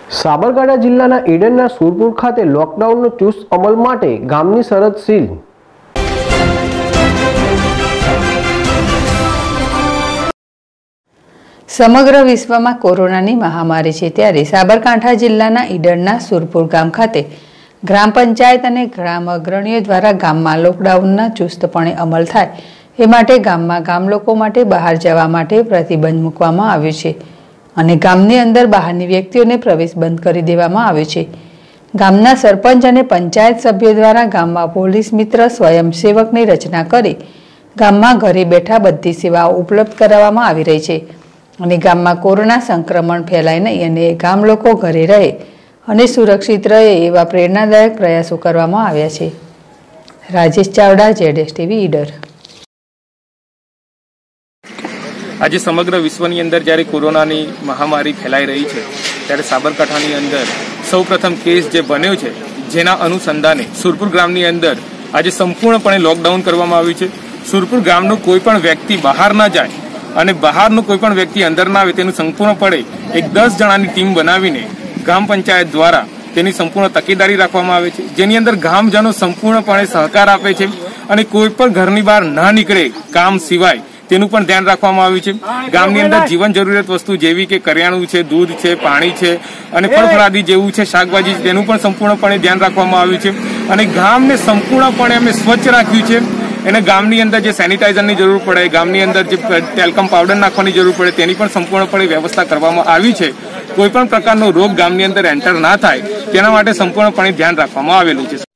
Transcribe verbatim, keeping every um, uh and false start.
સાબરકાંઠા જિલ્લાના ઈડરના સુરપુર ખાતે લોકડાઉનનો ચુસ્ત અમલ માટે ગામની સરહદ સીલ। સમગ્ર વિશ્વમાં કોરોનાની મહામારી છે, ત્યારે સાબરકાંઠા જિલ્લાના ઈડરના સુરપુર ગામ ખાતે ગ્રામ પંચાયત અને ગ્રામ અગ્રણીઓ દ્વારા ગામમાં લોકડાઉનના ચુસ્તપણે અમલ થાય એ માટે ગામમાં ગામ લોકો માટે બહાર જવા માટે પ્રતિબંધ મૂકવામાં આવ્યો છે અને ગામની અંદર બહારની વ્યક્તિઓને પ્રવેશ બંધ કરી દેવામાં આવ્યો છે। ગામના સરપંચ અને પંચાયત સભ્યો દ્વારા ગામમાં પોલીસ મિત્ર સ્વયંસેવકની રચના કરી ગામમાં ઘરે બેઠા બધી સેવાઓ ઉપલબ્ધ કરાવવામાં આવી રહી છે અને ગામમાં કોરોના સંક્રમણ ફેલાય નહીં અને ગામ લોકો ઘરે રહે અને સુરક્ષિત રહે એવા પ્રેરણાદાયક પ્રયાસો કરવામાં આવ્યા છે। રાજેશ ચાવડા, જેડેશ ટીવી, ઈડર। આજે સમગ્ર વિશ્વની અંદર જ્યારે કોરોનાની મહામારી ફેલાઈ રહી છે, ત્યારે સાબરકાંઠાની અંદર સૌપ્રથમ કેસ જે બન્યો છે, જેના અનુસંધાને સુરપુર ગામની અંદર આજે સંપૂર્ણપણે લોકડાઉન કરવામાં આવ્યું છે। સુરપુર ગામનો કોઈ પણ વ્યક્તિ બહાર ના જાય અને બહારનો કોઈ પણ વ્યક્તિ અંદર ના આવે તેનું સંપૂર્ણપણે એક દસ જણાની ટીમ બનાવીને ગ્રામ પંચાયત દ્વારા તેની સંપૂર્ણ તકેદારી રાખવામાં આવે છે, જેની અંદર ગામજનો સંપૂર્ણપણે સહકાર આપે છે અને કોઈ પણ ઘરની બહાર ના નીકળે કામ સિવાય તેનું પણ ધ્યાન રાખવામાં આવ્યું છે। ગામની અંદર જીવન જરૂરિયાત વસ્તુ જેવી કે કરિયાણું છે, દૂધ છે, પાણી છે અને ફળફળાદી જેવું છે, શાકભાજી છે, તેનું પણ સંપૂર્ણપણે ધ્યાન રાખવામાં આવ્યું છે અને ગામને સંપૂર્ણપણે અમે સ્વચ્છ રાખ્યું છે। એને ગામની અંદર જે સેનિટાઈઝરની જરૂર પડે, ગામની અંદર જે ટેલ્કમ પાવડર નાખવાની જરૂર પડે તેની પણ સંપૂર્ણપણે વ્યવસ્થા કરવામાં આવી છે। કોઈ પણ પ્રકારનો રોગ ગામની અંદર એન્ટર ના થાય તેના માટે સંપૂર્ણપણે ધ્યાન રાખવામાં આવેલું છે।